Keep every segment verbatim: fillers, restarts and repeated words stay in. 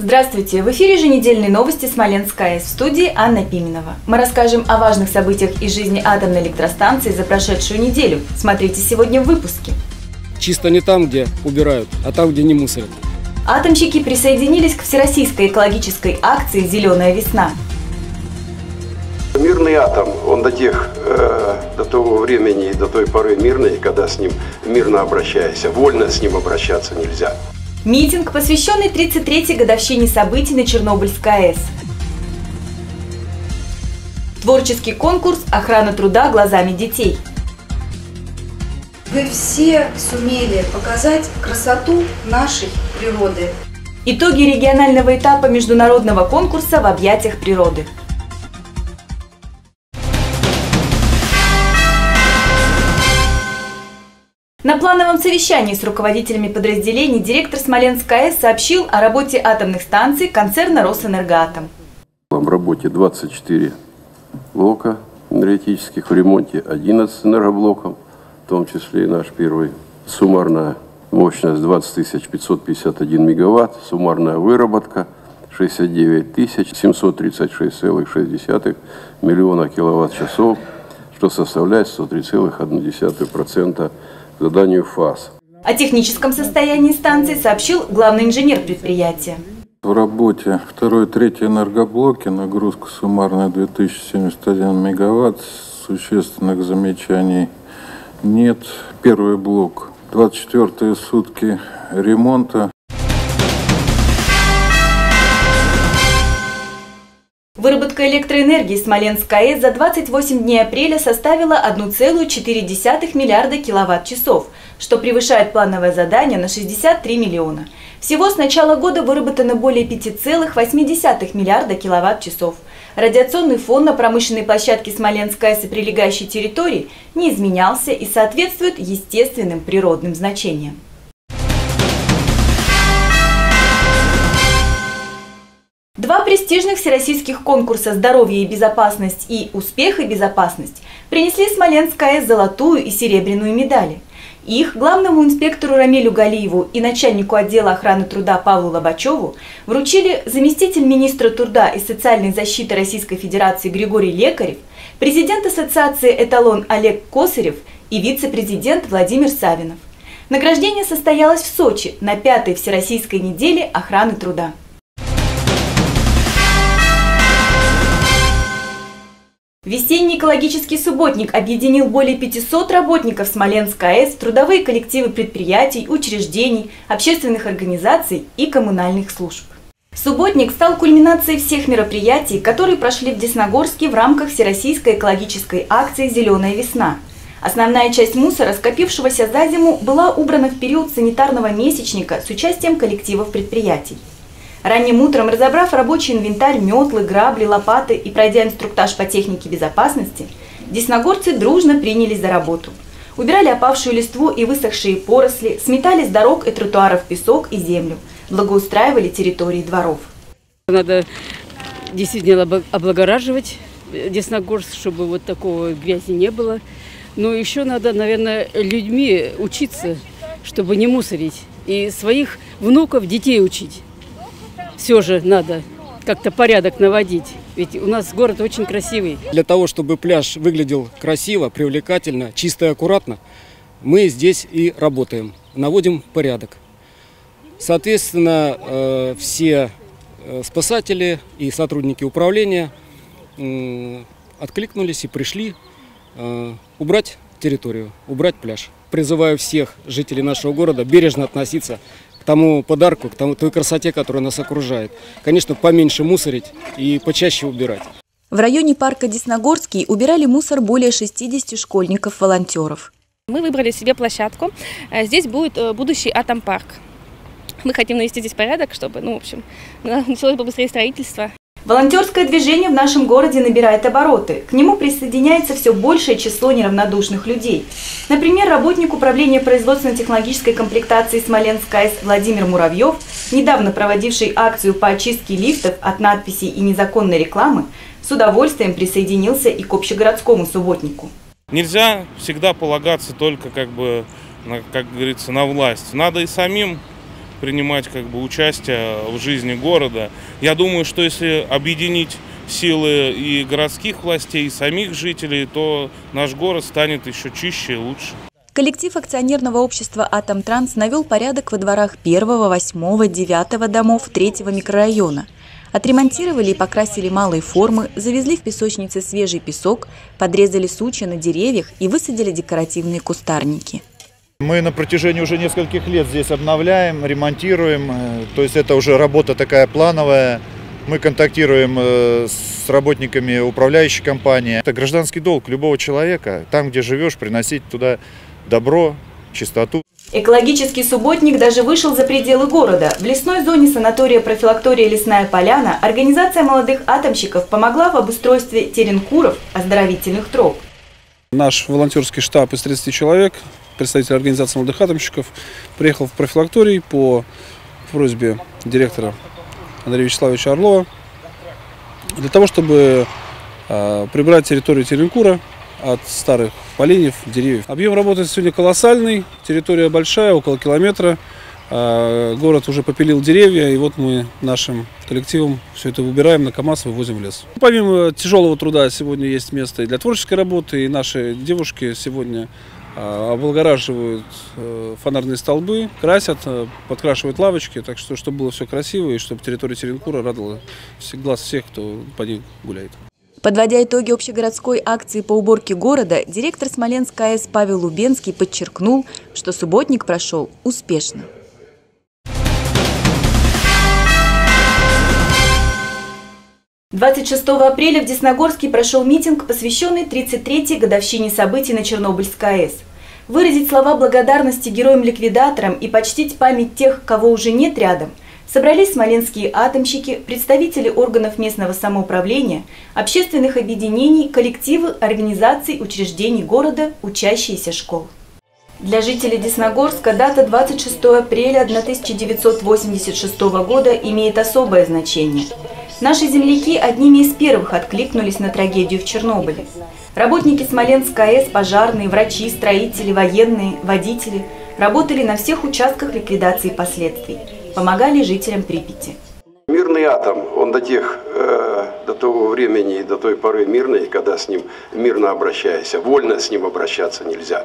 Здравствуйте! В эфире еженедельные новости Смоленск АЭС, в студии Анна Пименова. Мы расскажем о важных событиях из жизни атомной электростанции за прошедшую неделю. Смотрите сегодня в выпуске. Чисто не там, где убирают, а там, где не мусорят. Атомщики присоединились к всероссийской экологической акции «Зеленая весна». Мирный атом, он до тех, э, до того времени и до той поры мирный, когда с ним мирно обращаешься, вольно с ним обращаться нельзя. Митинг, посвященный тридцать третьей годовщине событий на Чернобыльской АЭС. Творческий конкурс «Охрана труда глазами детей». Вы все сумели показать красоту нашей природы. Итоги регионального этапа международного конкурса «В объятиях природы». На плановом совещании с руководителями подразделений директор Смоленск АЭС сообщил о работе атомных станций концерна «Росэнергоатом». В работе двадцать четыре блока энергетических, в ремонте одиннадцать энергоблоков, в том числе и наш первый. Суммарная мощность двадцать тысяч пятьсот пятьдесят один мегаватт, суммарная выработка шестьдесят девять тысяч семьсот тридцать шесть целых шесть десятых миллиона киловатт-часов, что составляет сто три целых одна десятая процента заданию ФАС. О техническом состоянии станции сообщил главный инженер предприятия. В работе второй и третий энергоблоки нагрузка суммарная две тысячи семьдесят один мегаватт, существенных замечаний нет. Первый блок двадцать четвёртые сутки ремонта. Выработка электроэнергии Смоленск АЭС за двадцать восемь дней апреля составила одна целая четыре десятых миллиарда киловатт-часов, что превышает плановое задание на шестьдесят три миллиона. Всего с начала года выработано более пяти целых восьми десятых миллиарда киловатт-часов. Радиационный фон на промышленной площадке Смоленск АЭС и прилегающей территории не изменялся и соответствует естественным природным значениям. Два престижных всероссийских конкурса «Здоровье и безопасность» и «Успех и безопасность» принесли Смоленск АЭС золотую и серебряную медали. Их главному инспектору Рамилю Галиеву и начальнику отдела охраны труда Павлу Лобачеву вручили заместитель министра труда и социальной защиты Российской Федерации Григорий Лекарев, президент ассоциации «Эталон» Олег Косарев и вице-президент Владимир Савинов. Награждение состоялось в Сочи на пятой Всероссийской неделе охраны труда. Весенний экологический субботник объединил более пятисот работников Смоленск АЭС, трудовые коллективы предприятий, учреждений, общественных организаций и коммунальных служб. Субботник стал кульминацией всех мероприятий, которые прошли в Десногорске в рамках всероссийской экологической акции «Зеленая весна». Основная часть мусора, скопившегося за зиму, была убрана в период санитарного месячника с участием коллективов предприятий. Ранним утром, разобрав рабочий инвентарь, метлы, грабли, лопаты и пройдя инструктаж по технике безопасности, десногорцы дружно принялись за работу. Убирали опавшую листву и высохшие поросли, сметали с дорог и тротуаров песок и землю, благоустраивали территории дворов. Надо действительно облагораживать Десногорск, чтобы вот такого грязи не было. Но еще надо, наверное, людьми учиться, чтобы не мусорить, и своих внуков, детей учить. Все же надо как-то порядок наводить, ведь у нас город очень красивый. Для того, чтобы пляж выглядел красиво, привлекательно, чисто и аккуратно, мы здесь и работаем, наводим порядок. Соответственно, все спасатели и сотрудники управления откликнулись и пришли убрать территорию, убрать пляж. Призываю всех жителей нашего города бережно относиться к тому подарку, к тому, той красоте, которая нас окружает. Конечно, поменьше мусорить и почаще убирать. В районе парка Десногорский убирали мусор более шестидесяти школьников-волонтеров. Мы выбрали себе площадку. Здесь будет будущий атомпарк. Мы хотим навести здесь порядок, чтобы, ну, в общем, началось побыстрее строительство. Волонтерское движение в нашем городе набирает обороты. К нему присоединяется все большее число неравнодушных людей. Например, работник управления производственно-технологической комплектации Смоленск АЭС Владимир Муравьев, недавно проводивший акцию по очистке лифтов от надписей и незаконной рекламы, с удовольствием присоединился и к общегородскому субботнику. Нельзя всегда полагаться только, как бы, на, как говорится, на власть. Надо и самим принимать как бы участие в жизни города. Я думаю, что если объединить силы и городских властей, и самих жителей, то наш город станет еще чище и лучше. Коллектив акционерного общества «Атомтранс» навел порядок во дворах первого, восьмого, девятого домов третьего микрорайона. Отремонтировали и покрасили малые формы, завезли в песочнице свежий песок, подрезали сучья на деревьях и высадили декоративные кустарники. Мы на протяжении уже нескольких лет здесь обновляем, ремонтируем, то есть это уже работа такая плановая. Мы контактируем с работниками управляющей компании. Это гражданский долг любого человека, там, где живешь, приносить туда добро, чистоту. Экологический субботник даже вышел за пределы города. В лесной зоне санатория-профилактория «Лесная поляна» организация молодых атомщиков помогла в обустройстве теренкуров, оздоровительных троп. Наш волонтерский штаб из тридцати человек, представитель организации молодых атомщиков, приехал в профилакторий по просьбе директора Андрея Вячеславовича Орлова для того, чтобы э, прибрать территорию теренкура от старых поленьев, деревьев. Объем работы сегодня колоссальный, территория большая, около километра. Э, город уже попилил деревья, и вот мы нашим коллективом все это выбираем на КАМАЗ, вывозим в лес. Помимо тяжелого труда сегодня есть место и для творческой работы, и наши девушки сегодня облагораживают фонарные столбы, красят, подкрашивают лавочки, так что, чтобы было все красиво и чтобы территория теренкура радовала глаз всех, кто по ней гуляет. Подводя итоги общегородской акции по уборке города, директор Смоленской АЭС Павел Лубенский подчеркнул, что субботник прошел успешно. двадцать шестого апреля в Десногорске прошел митинг, посвященный тридцать третьей годовщине событий на Чернобыльской АЭС. Выразить слова благодарности героям-ликвидаторам и почтить память тех, кого уже нет рядом, собрались смоленские атомщики, представители органов местного самоуправления, общественных объединений, коллективы, организаций, учреждений города, учащиеся школ. Для жителей Десногорска дата двадцать шестого апреля тысяча девятьсот восемьдесят шестого года имеет особое значение. Наши земляки одними из первых откликнулись на трагедию в Чернобыле. Работники Смоленской АЭС, пожарные, врачи, строители, военные, водители работали на всех участках ликвидации последствий, помогали жителям Припяти. Мирный атом, он до тех, э, до того времени и до той поры мирный, когда с ним мирно обращаешься, вольно с ним обращаться нельзя.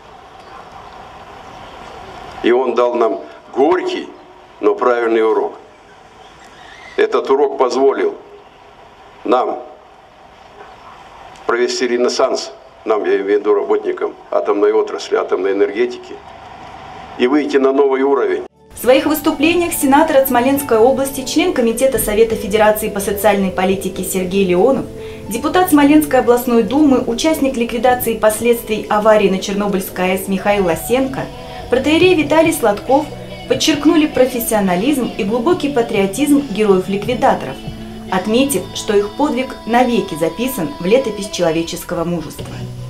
И он дал нам горький, но правильный урок. Этот урок позволил нам провести ренессанс, нам, я имею в виду работникам атомной отрасли, атомной энергетики, и выйти на новый уровень. В своих выступлениях сенатор от Смоленской области, член Комитета Совета Федерации по социальной политике Сергей Леонов, депутат Смоленской областной думы, участник ликвидации последствий аварии на Чернобыльской АЭС Михаил Лосенко, протоиерей Виталий Сладков подчеркнули профессионализм и глубокий патриотизм героев-ликвидаторов, отметив, что их подвиг навеки записан в летопись человеческого мужества.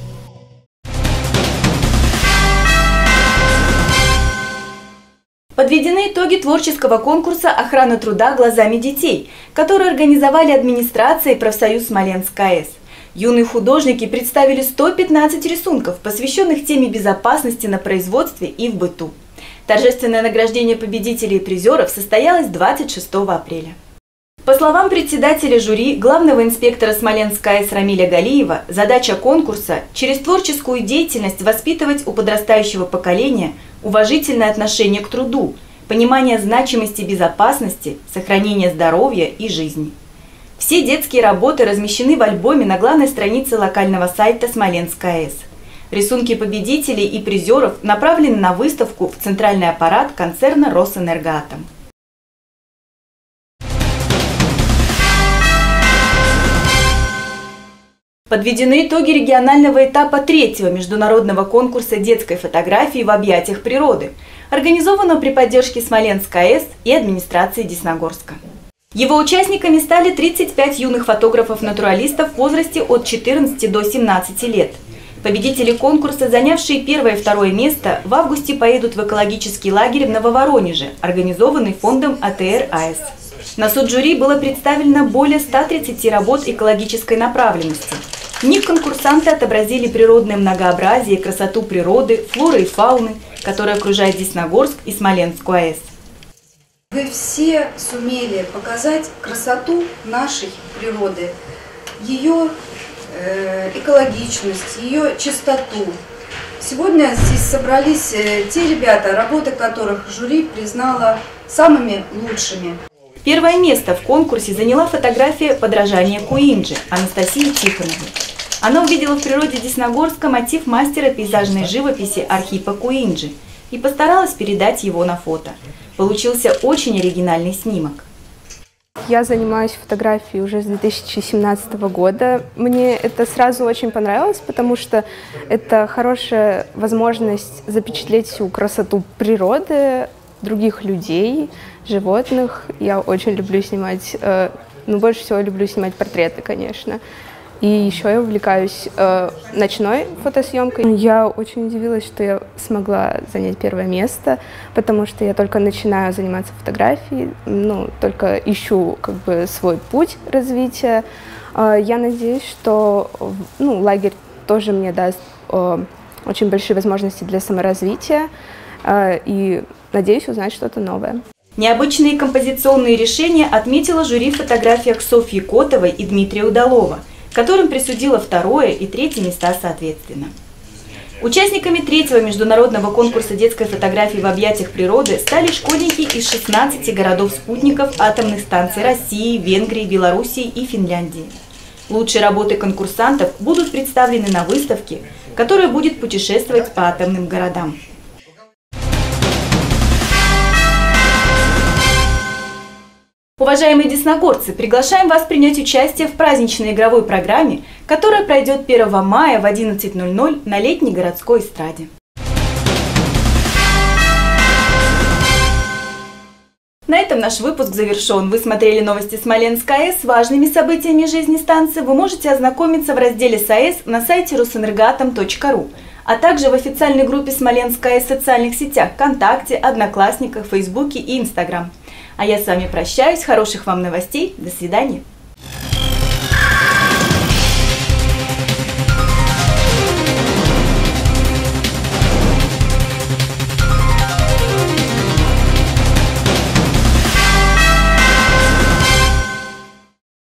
Подведены итоги творческого конкурса «Охрана труда глазами детей», который организовали администрация и профсоюз Смоленской АЭС. Юные художники представили сто пятнадцать рисунков, посвященных теме безопасности на производстве и в быту. Торжественное награждение победителей и призеров состоялось двадцать шестого апреля. По словам председателя жюри, главного инспектора Смоленской АЭС Рамиля Галиева, задача конкурса – через творческую деятельность воспитывать у подрастающего поколения уважительное отношение к труду, понимание значимости безопасности, сохранения здоровья и жизни. Все детские работы размещены в альбоме на главной странице локального сайта Смоленской АЭС. Рисунки победителей и призеров направлены на выставку в центральный аппарат концерна «Росэнергоатом». Подведены итоги регионального этапа третьего международного конкурса детской фотографии в объятиях природы, организованного при поддержке Смоленской АЭС и администрации Десногорска. Его участниками стали тридцать пять юных фотографов-натуралистов в возрасте от четырнадцати до семнадцати лет. Победители конкурса, занявшие первое и второе место, в августе поедут в экологический лагерь в Нововоронеже, организованный фондом АТР АЭС. На суд жюри было представлено более ста тридцати работ экологической направленности. В них конкурсанты отобразили природное многообразие и красоту природы, флоры и фауны, которая окружает Десногорск и Смоленскую АЭС. Вы все сумели показать красоту нашей природы, ее э, экологичность, ее чистоту. Сегодня здесь собрались те ребята, работы которых жюри признало самыми лучшими. Первое место в конкурсе заняла фотография «Подражание Куинджи» Анастасии Тихоновой. Она увидела в природе Десногорска мотив мастера пейзажной живописи Архипа Куинджи и постаралась передать его на фото. Получился очень оригинальный снимок. Я занимаюсь фотографией уже с две тысячи семнадцатого года. Мне это сразу очень понравилось, потому что это хорошая возможность запечатлеть всю красоту природы, других людей, животных. Я очень люблю снимать, э, ну, больше всего люблю снимать портреты, конечно. И еще я увлекаюсь э, ночной фотосъемкой. Я очень удивилась, что я смогла занять первое место, потому что я только начинаю заниматься фотографией, ну, только ищу как бы свой путь развития. Э, я надеюсь, что ну, лагерь тоже мне даст э, очень большие возможности для саморазвития э, и надеюсь узнать что-то новое. Необычные композиционные решения отметила жюри в фотографиях Софьи Котовой и Дмитрия Удалова, которым присудила второе и третье места соответственно. Участниками третьего международного конкурса детской фотографии в объятиях природы стали школьники из шестнадцати городов-спутников атомных станций России, Венгрии, Белоруссии и Финляндии. Лучшие работы конкурсантов будут представлены на выставке, которая будет путешествовать по атомным городам. Уважаемые десногорцы, приглашаем вас принять участие в праздничной игровой программе, которая пройдет первого мая в одиннадцать ноль ноль на летней городской эстраде. На этом наш выпуск завершен. Вы смотрели новости Смоленской АЭС. С важными событиями жизни станции вы можете ознакомиться в разделе с АЭС на сайте росэнергоатом точка ру, а также в официальной группе Смоленской АЭС в социальных сетях ВКонтакте, Одноклассниках, Фейсбуке и Инстаграм. А я с вами прощаюсь. Хороших вам новостей. До свидания.